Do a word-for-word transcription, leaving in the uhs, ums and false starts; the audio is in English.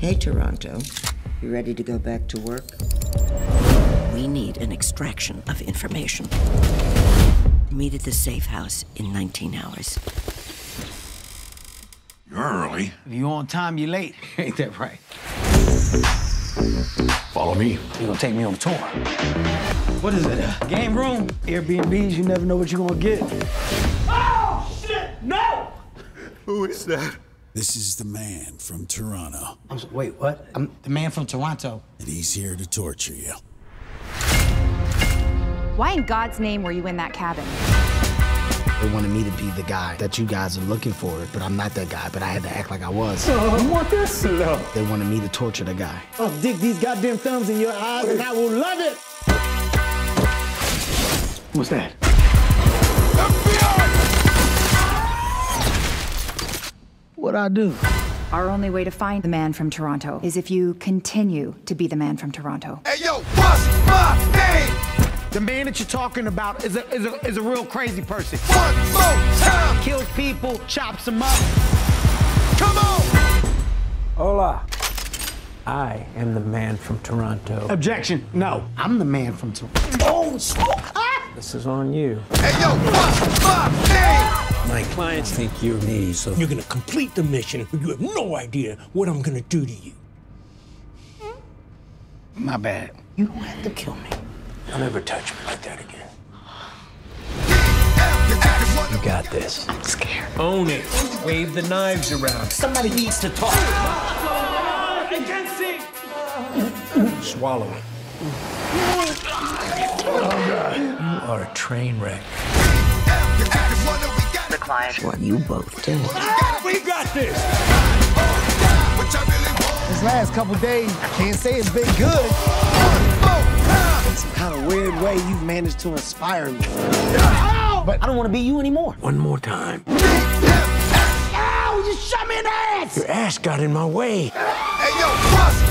Hey, Toronto. You ready to go back to work? We need an extraction of information. Meet at the safe house in nineteen hours. You're early. If you on time, you late. Ain't that right? Follow me. You gonna take me on a tour? What is it, a game room? Airbnbs, you never know what you're gonna get. Oh, shit, no! Who is that? This is the man from Toronto. I'm so, wait, what? I'm the man from Toronto. And he's here to torture you. Why in God's name were you in that cabin? They wanted me to be the guy that you guys are looking for, but I'm not that guy, but I had to act like I was. Uh, you want this? No. They wanted me to torture the guy. I'll dig these goddamn thumbs in your eyes and I will love it! What's that? What'd I do? Our only way to find the man from Toronto is if you continue to be the man from Toronto. Hey, yo, what's my name? The man that you're talking about is a, is a, is a real crazy person. One more time. Kills people, chops them up. Come on. Hola. I am the man from Toronto. Objection. No, I'm the man from Toronto. Oh, smoke. Ah! This is on you. Hey, yo, what's my name? My clients think you're me, so you're gonna complete the mission, but you have no idea what I'm gonna do to you. My bad. You don't have to kill me. Don't ever touch me like that again. You got this. I'm scared. Own it. Wave the knives around. Somebody needs to talk. I can't see! Swallow it. Oh, God. You are a train wreck. The client. What you both did. We got this! This last couple days, I can't say it's been good. In some kind of weird way, you've managed to inspire me. But I don't want to be you anymore. One more time. Ow! You shot me in the ass! Your ass got in my way. Hey, yo, what's